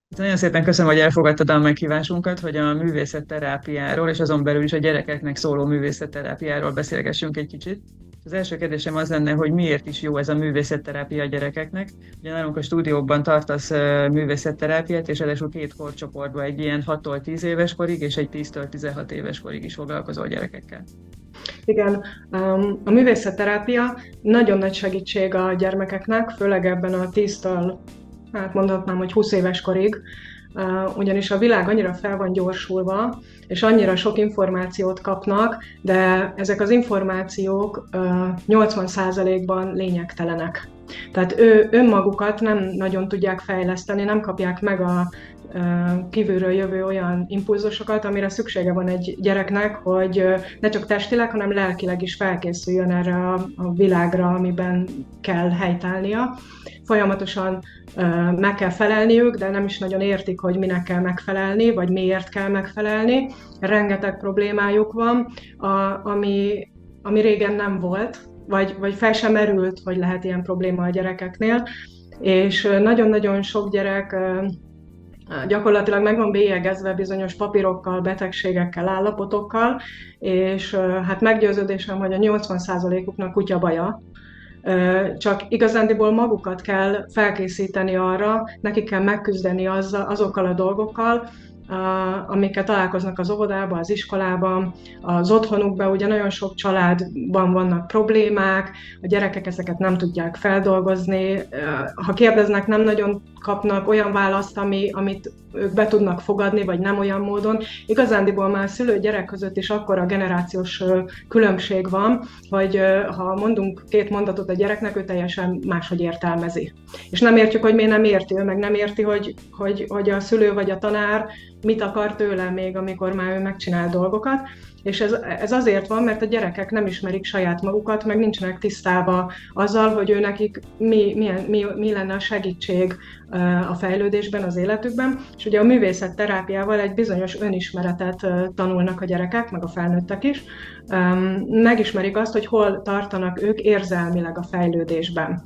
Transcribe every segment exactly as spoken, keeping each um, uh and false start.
Nagyon szépen köszönöm, hogy elfogadtad a meghívásunkat, hogy a művészetterápiáról és azon belül is a gyerekeknek szóló művészetterápiáról beszélgessünk egy kicsit. Az első kérdésem az lenne, hogy miért is jó ez a művészetterápia a gyerekeknek. Ugye nálunk a stúdióban tartasz ö, művészetterápiát, és ráadásul két korcsoportban, egy ilyen hattól tíz éves korig, és egy tíztől tizenhat éves korig is foglalkozol gyerekekkel. Igen, um, a művészetterápia nagyon nagy segítség a gyermekeknek, főleg ebben a tíztől, hát mondhatnám, hogy húsz éves korig, uh, ugyanis a világ annyira fel van gyorsulva, és annyira sok információt kapnak, de ezek az információk uh, nyolcvan százalékban lényegtelenek. Tehát ő önmagukat nem nagyon tudják fejleszteni, nem kapják meg a kívülről jövő olyan impulzusokat, amire szüksége van egy gyereknek, hogy ne csak testileg, hanem lelkileg is felkészüljön erre a, a világra, amiben kell helytállnia. Folyamatosan uh, meg kell felelniük, de nem is nagyon értik, hogy minek kell megfelelni, vagy miért kell megfelelni. Rengeteg problémájuk van, a, ami, ami régen nem volt, vagy, vagy fel sem merült, hogy lehet ilyen probléma a gyerekeknél. És nagyon-nagyon sok gyerek uh, gyakorlatilag meg van bélyegezve bizonyos papírokkal, betegségekkel, állapotokkal, és hát meggyőződésem, hogy a nyolcvan százalékuknak kutya baja, csak igazándiból magukat kell felkészíteni arra, nekik kell megküzdeni azzal, azokkal a dolgokkal, amikkel találkoznak az óvodában, az iskolában, az otthonukban. Ugye nagyon sok családban vannak problémák, a gyerekek ezeket nem tudják feldolgozni, ha kérdeznek, nem nagyon kapnak olyan választ, ami, amit ők be tudnak fogadni, vagy nem olyan módon. Igazándiból már szülő-gyerek között is akkora generációs különbség van, hogy ha mondunk két mondatot a gyereknek, ő teljesen máshogy értelmezi. És nem értjük, hogy miért nem érti, ő meg nem érti, hogy, hogy, hogy a szülő vagy a tanár mit akar tőle még, amikor már ő megcsinál dolgokat. És ez, ez azért van, mert a gyerekek nem ismerik saját magukat, meg nincsenek tisztában azzal, hogy ő nekik mi, milyen, mi, mi lenne a segítség a fejlődésben, az életükben. És ugye a művészetterápiával egy bizonyos önismeretet tanulnak a gyerekek, meg a felnőttek is. Megismerik azt, hogy hol tartanak ők érzelmileg a fejlődésben.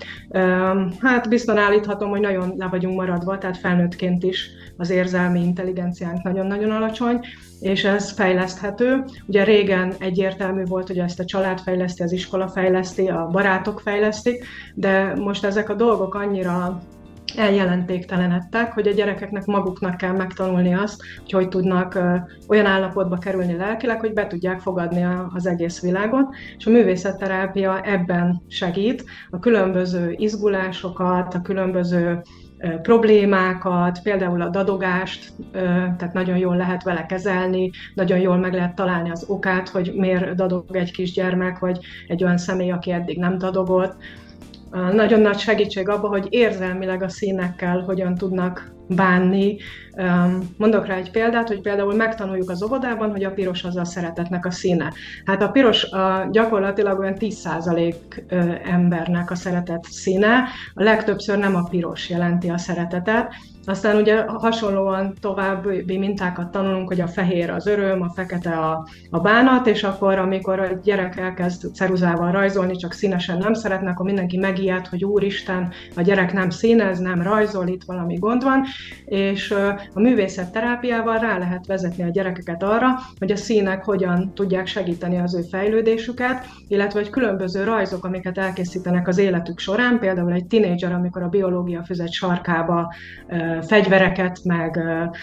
Hát biztosan állíthatom, hogy nagyon le vagyunk maradva, tehát felnőttként is az érzelmi intelligenciánk nagyon-nagyon alacsony, és ez fejleszthető. Ugye régen egyértelmű volt, hogy ezt a család fejleszti, az iskola fejleszti, a barátok fejlesztik, de most ezek a dolgok annyira eljelentéktelenedtek, hogy a gyerekeknek maguknak kell megtanulni azt, hogy hogy tudnak olyan állapotba kerülni lelkileg, hogy be tudják fogadni az egész világot, és a művészetterápia ebben segít. A különböző izgulásokat, a különböző problémákat, például a dadogást, tehát nagyon jól lehet vele kezelni, nagyon jól meg lehet találni az okát, hogy miért dadog egy kisgyermek, vagy egy olyan személy, aki eddig nem dadogott. Nagyon nagy segítség abban, hogy érzelmileg a színekkel hogyan tudnak bánni. Mondok rá egy példát, hogy például megtanuljuk az óvodában, hogy a piros az a szeretetnek a színe. Hát a piros a gyakorlatilag olyan tíz százalék embernek a szeretet színe, a legtöbbször nem a piros jelenti a szeretetet. Aztán ugye hasonlóan további mintákat tanulunk, hogy a fehér az öröm, a fekete a, a bánat, és akkor, amikor a gyerek elkezd ceruzával rajzolni, csak színesen nem szeretne, akkor mindenki megijed, hogy úristen, a gyerek nem színez, nem rajzol, itt valami gond van, és a művészetterápiával rá lehet vezetni a gyerekeket arra, hogy a színek hogyan tudják segíteni az ő fejlődésüket, illetve hogy különböző rajzok, amiket elkészítenek az életük során, például egy tinédzser, amikor a biológia füzet sarkába fegyvereket, meg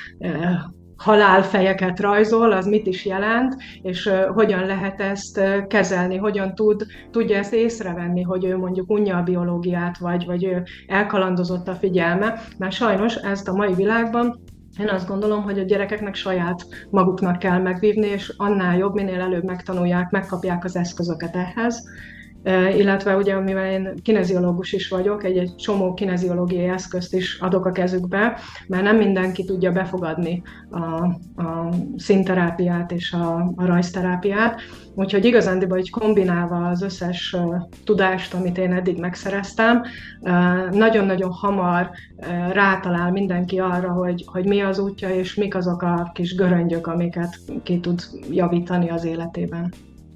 halálfejeket rajzol, az mit is jelent, és hogyan lehet ezt kezelni, hogyan tud, tudja ezt észrevenni, hogy ő mondjuk unja a biológiát, vagy, vagy ő elkalandozott a figyelme, mert sajnos ezt a mai világban én azt gondolom, hogy a gyerekeknek saját maguknak kell megvívni, és annál jobb, minél előbb megtanulják, megkapják az eszközöket ehhez. Illetve ugye, mivel én kineziológus is vagyok, egy, egy csomó kineziológiai eszközt is adok a kezükbe, mert nem mindenki tudja befogadni a, a színterápiát és a, a rajzterápiát. Úgyhogy igazándiból így kombinálva az összes tudást, amit én eddig megszereztem, nagyon-nagyon hamar rátalál mindenki arra, hogy, hogy mi az útja, és mik azok a kis göröngyök, amiket ki tud javítani az életében.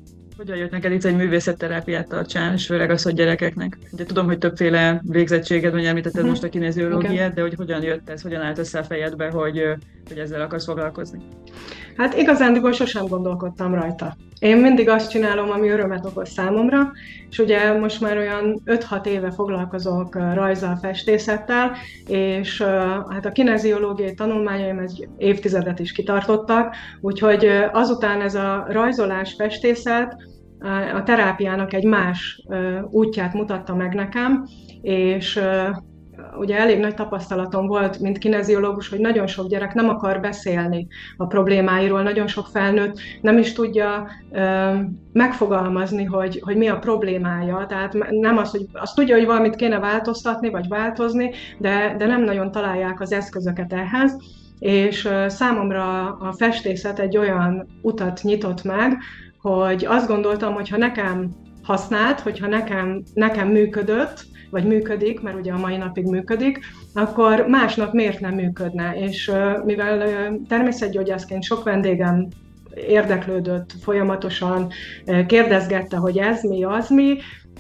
Hogyan jött neked itt egy művészetterápiát tartsán, és főleg az, hogy gyerekeknek? Ugye tudom, hogy többféle végzettséged, vagy említetted uh-huh. most a kineziológiát, de hogy hogyan jött ez, hogyan állt össze a fejedbe, hogy, hogy ezzel akarsz foglalkozni? Hát igazándiból sosem gondolkodtam rajta. Én mindig azt csinálom, ami örömet okoz számomra, és ugye most már olyan öt-hat éve foglalkozok rajzzal, festészettel, és hát a kineziológiai tanulmányaim egy évtizedet is kitartottak, úgyhogy azután ez a rajzolás, festészet a terápiának egy más útját mutatta meg nekem, és ugye elég nagy tapasztalatom volt, mint kineziológus, hogy nagyon sok gyerek nem akar beszélni a problémáiról, nagyon sok felnőtt nem is tudja ö, megfogalmazni, hogy, hogy mi a problémája. Tehát nem az, hogy azt tudja, hogy valamit kéne változtatni, vagy változni, de, de nem nagyon találják az eszközöket ehhez. És ö, számomra a festészet egy olyan utat nyitott meg, hogy azt gondoltam, hogy ha nekem használt, hogyha nekem, nekem működött, vagy működik, mert ugye a mai napig működik, akkor másnak miért nem működne. És mivel természetgyógyászként sok vendégem érdeklődött folyamatosan, kérdezgette, hogy ez mi, az mi,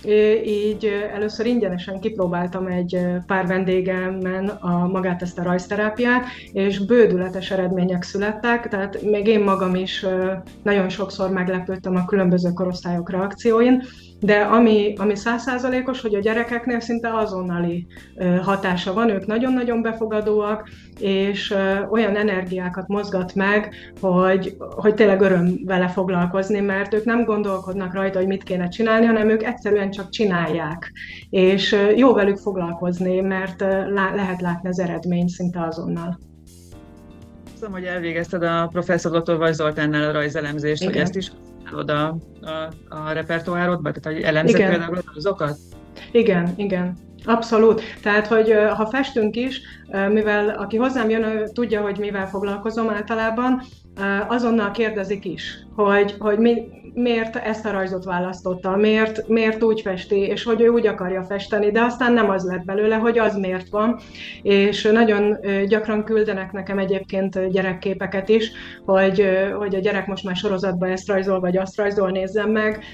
így először ingyenesen kipróbáltam egy pár vendégemen a, magát ezt a rajzterápiát, és bődületes eredmények születtek, tehát még én magam is nagyon sokszor meglepődtem a különböző korosztályok reakcióin, de ami, ami száz százalékos, hogy a gyerekeknél szinte azonnali hatása van, ők nagyon-nagyon befogadóak, és olyan energiákat mozgat meg, hogy, hogy tényleg öröm vele foglalkozni, mert ők nem gondolkodnak rajta, hogy mit kéne csinálni, hanem ők egyszerűen csak csinálják. És jó velük foglalkozni, mert lehet látni az eredményt szinte azonnal. Tudom, hogy elvégezted a professzor doktor Vajs Zoltánnál a rajzelemzést, igen. Hogy ezt is használod a, a, a repertoárodba, tehát hogy elemzed igen. Például azokat? Igen, igen. Abszolút. Tehát, hogy ha festünk is, mivel aki hozzám jön, ő tudja, hogy mivel foglalkozom általában, azonnal kérdezik is, hogy, hogy mi, miért ezt a rajzot választotta, miért, miért úgy festi, és hogy ő úgy akarja festeni, de aztán nem az lett belőle, hogy az miért van. És nagyon gyakran küldenek nekem egyébként gyerekképeket is, hogy, hogy a gyerek most már sorozatban ezt rajzol, vagy azt rajzol, nézzem meg.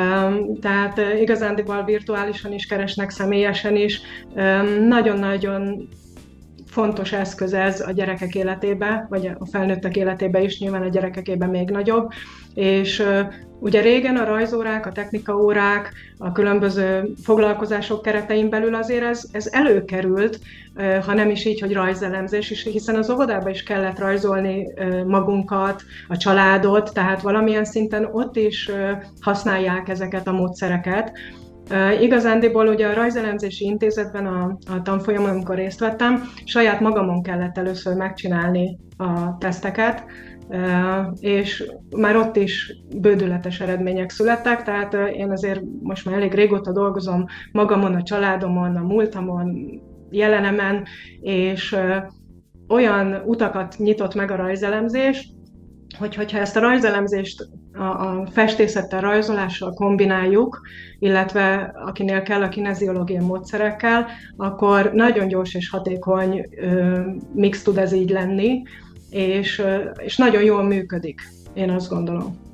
Tehát igazándiból virtuálisan is keresnek, személyesen is. Nagyon-nagyon fontos eszköz ez a gyerekek életébe, vagy a felnőttek életébe is, nyilván a gyerekekében még nagyobb. És uh, ugye régen a rajzórák, a technikaórák, a különböző foglalkozások keretein belül azért ez, ez előkerült, uh, ha nem is így, hogy rajzelemzés is, hiszen az óvodában is kellett rajzolni uh, magunkat, a családot, tehát valamilyen szinten ott is uh, használják ezeket a módszereket. Uh, igazándiból ugye a rajzelemzési intézetben a, a tanfolyamon, amikor részt vettem, saját magamon kellett először megcsinálni a teszteket, uh, és már ott is bődületes eredmények születtek, tehát uh, én azért most már elég régóta dolgozom magamon, a családomon, a múltamon, jelenemen, és uh, olyan utakat nyitott meg a rajzelemzés, hogy hogyha ezt a rajzelemzést a, a festészettel, rajzolással kombináljuk, illetve akinél kell a kineziológiai módszerekkel, akkor nagyon gyors és hatékony ö, mix tud ez így lenni, és, ö, és nagyon jól működik, én azt gondolom.